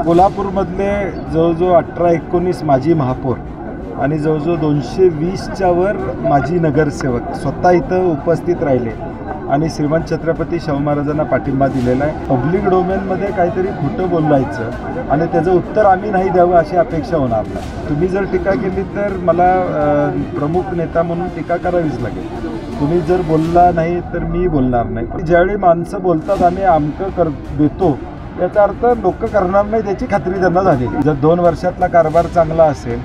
कोल्हापूरमधले जवळजवळ 18-19 माजी महापौर आणि जवळजवळ 220च्या वर माजी नगरसेवक स्वतः इथं उपस्थित राहिले आणि श्रीमंत छत्रपती शाहू महाराजांना पाठिंबा दिलेला आहे। पब्लिक डोमेनमध्ये काहीतरी खोटं बोलायचं आणि त्याचं उत्तर आम्ही नाही द्यावं अशी अपेक्षा होणार नाही। तुम्ही जर टीका केली तर मला प्रमुख नेता म्हणून टीका करावीच लागेल। तुम्ही जर बोलला नाही तर मी बोलणार नाही। ज्यावेळी माणसं बोलतात आम्ही आमकं देतो याचा अर्थ लोक करणार नाही त्याची खात्री त्यांना झालेली। जर 2 वर्षातला कारभार चांगला असेल,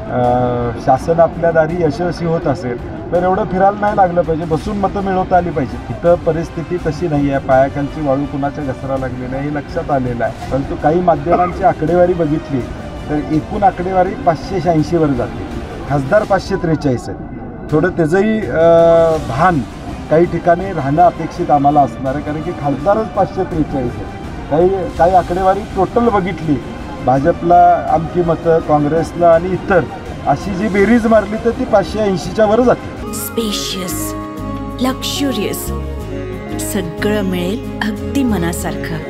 शासन आपल्या दारी यशस्वी होत असेल तर एवढं फिरायला नाही लागलं पाहिजे, बसून मतं मिळवता आली पाहिजे। इथं परिस्थिती तशी नाही आहे, पायाखालची वाळू कुणाच्या घसरा लागलेली आहे हे लक्षात आलेलं आहे। परंतु काही माध्यमांची आकडेवारी बघितली तर एकूण आकडेवारी 586 वर जाते, खासदार 543 आहे। थोडं त्याचंही भान काही ठिकाणी राहणं अपेक्षित आम्हाला असणार आहे, कारण की खासदारच 543 आहे। काही आकडेवारी टोटल बघितली, भाजपला आमची मतं, काँग्रेसला आणि इतर अशी जी बेरीज मारली तर ती 580च्या वर जाते। स्पेशियस, लक्झुरियस, सगळं मिळेल अगदी मनासारखं।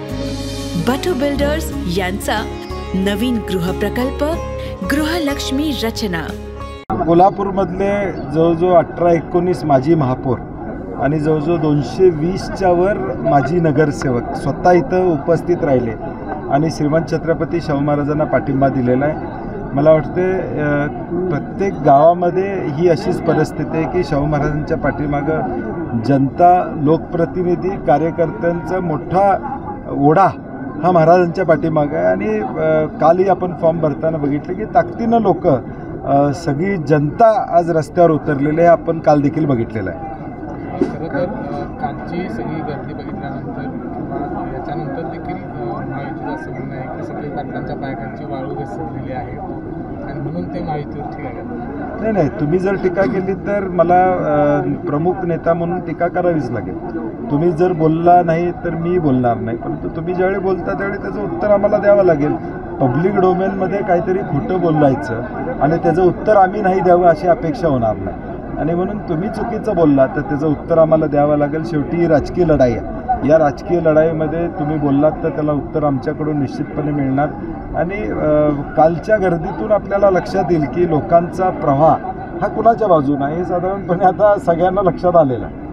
बटू बिल्डर्स यांचा नवीन गृहप्रकल्प गृहलक्ष्मी रचना। कोल्हापूरमधले जवळजवळ 18-19 माजी महापौर आणि जवळजवळ 220च्या वर माजी नगरसेवक स्वतः इथं उपस्थित राहिले आणि श्रीमंत छत्रपती शाहू महाराजांना पाठिंबा दिलेला आहे। मला वाटते प्रत्येक गावामध्ये ही अशीच परिस्थिती आहे की शाहू महाराजांच्या पाठीमागं जनता, लोकप्रतिनिधी, कार्यकर्त्यांचा मोठा ओढा हा महाराजांच्या पाठीमागं आहे। आणि कालही आपण फॉर्म भरताना बघितलं की ताकदीनं लोक, सगळी जनता आज रस्त्यावर उतरलेली आहे, आपण काल देखील बघितलेलं आहे। खरं तर कालची सगळी गर्दी बघितल्यानंतर किंवा याच्यानंतर देखील महायुतीचं असं म्हणणं आहे की सगळे पाटलांच्या पायाखालची वाळू घसरलेली आहे आणि म्हणून ते महायुतीवर टीका करतात। नाही, तुम्ही जर टीका केली तर मला प्रमुख नेता म्हणून टीका करावीच लागेल। तुम्ही जर बोलला नाही तर मी बोलणार नाही, परंतु तुम्ही ज्यावेळी बोलता त्यावेळी त्याचं उत्तर आम्हाला द्यावं लागेल। पब्लिक डोमेनमध्ये काहीतरी खोटं बोलायचं आणि त्याचं उत्तर आम्ही नाही द्यावं अशी अपेक्षा होणार नाही, आणि म्हणून तुम्ही चुकीचं बोलला तर त्याचं उत्तर आम्हाला द्यावं लागेल। शेवटी ही राजकीय लढाई आहे, या राजकीय लढाईमध्ये तुम्ही बोललात तर त्याला उत्तर आमच्याकडून निश्चितपणे मिळणार। आणि कालच्या गर्दीतून आपल्याला लक्षात येईल की लोकांचा प्रवाह हा कुणाच्या बाजूने आहे हे साधारणपणे आता सगळ्यांना लक्षात आलेलं आहे।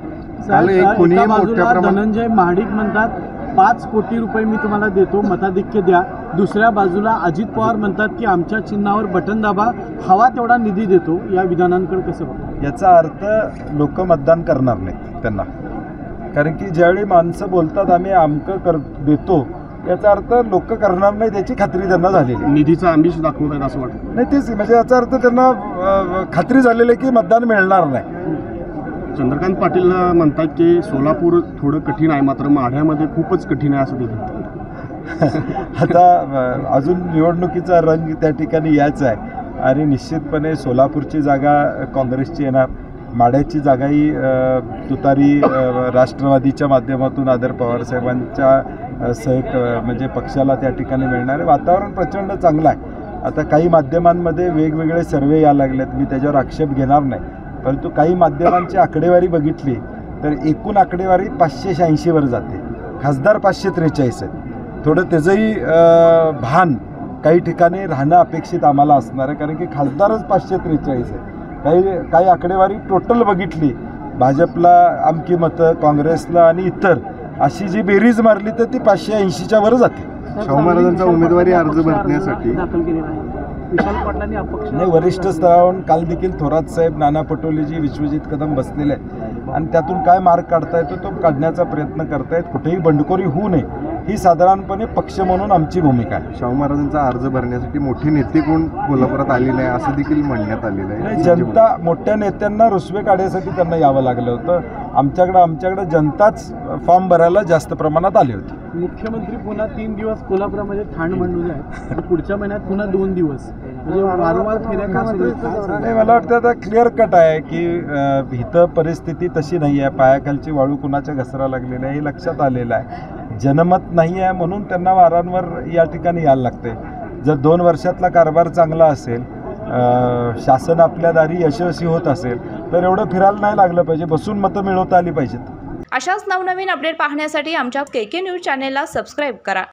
धनंजय महाडिक म्हणतात 5 कोटी रुपये मी तुम्हाला देतो, मताधिक्य द्या। दुसऱ्या बाजूला अजित पवार म्हणतात की आमच्या चिन्हावर बटन दाबा, हवा तेवढा निधी देतो। या विधानांकडे कसं बघता? याचा अर्थ लोक मतदान करणार नाहीत त्यांना, कारण की ज्यावेळी माणसं बोलतात आम्ही आमकं देतो याचा अर्थ लोक करणार नाही त्याची खात्री त्यांना झालेली। निधीचा आमिष दाखवत आहेत असं वाटतं? नाही, तेच म्हणजे याचा अर्थ त्यांना खात्री झालेली आहे की मतदान मिळणार नाही। चंद्रकांत पाटील म्हणतात की सोलापूर थोडं कठीण आहे, मात्र माढ्यामध्ये खूपच कठीण आहे असं ते म्हणतात। आता अजून निवडणुकीचा रंग त्या ठिकाणी यायचा आहे आणि निश्चितपणे सोलापूरची जागा काँग्रेसची येणार, माढ्याची जागाही तुतारी राष्ट्रवादीच्या माध्यमातून आदर पवारसाहेबांच्या म्हणजे पक्षाला त्या ठिकाणी मिळणार आहे। वातावरण प्रचंड चांगलं आहे। आता काही माध्यमांमध्ये वेगवेगळे सर्वे यायला लागलेत, मी त्याच्यावर आक्षेप घेणार नाही, परंतु काही माध्यमांची आकडेवारी बघितली तर एकूण आकडेवारी 586 वर जाते, खासदार 543 आहे। थोडं त्याचंही भान काही ठिकाणी राहणं अपेक्षित आम्हाला असणार आहे, कारण की खासदारच 543 आहे। काही आकडेवारी टोटल बघितली, भाजपला आमची मतं, काँग्रेसला आणि इतर अशी जी बेरीज मारली तर ती 580च्या वर जाते। शाहू महाराजांचा उमेदवारी अर्ज भरण्यासाठी दाखल केलेला आहे विशाल पाटलांनी अपक्ष नाही, वरिष्ठ स्तरावरून काल देखील थोरात साहेब, नाना पटोलेजी, विश्वजित कदम बसलेले आहेत आणि त्यातून काय मार्ग काढता येतो तो काढण्याचा प्रयत्न करतायत। कुठेही बंडखोरी होऊ नये ही साधारणपणे पक्ष म्हणून आमची भूमिका आहे। शाहू महाराजांचा अर्ज भरण्यासाठी मोठे नेते कोण कोल्हापुरात आलेले आहे असं देखील म्हणण्यात आलेलं आहे। जनता, मोठ्या नेत्यांना रुसवे काढण्यासाठी त्यांना यावं लागलं होतं। आमच्याकडे जनताच फॉर्म भरायला जास्त प्रमाणात आली होती। मुख्यमंत्री पुन्हा 3 दिवस कोल्हापुरामध्ये ठाण मांडले आहेत, पुढच्या महिन्यात पुन्हा 2 दिवस, म्हणजे वारंवार फेऱ्या का सुरू आहेत? नाही, मला वाटतं आता क्लिअर कट आहे की इथं परिस्थिती तशी नाही आहे, पायाखालची वाळू कुणाच्या घसरा लागलेली आहे हे लक्षात आलेलं आहे। जनमत नाही आहे म्हणून त्यांना वारंवार या ठिकाणी यायला लागते। जर 2 वर्षातला कारभार चांगला असेल, शासन आपल्या दारी यशस्वी होत असेल तर एवढं फिरायला नाही लागलं पाहिजे, बसून मतं मिळवता आली पाहिजेत। अशाच नवनवीन अपडेट पाहण्यासाठी आमच्या KK न्यूज चॅनेलला सबस्क्राईब करा।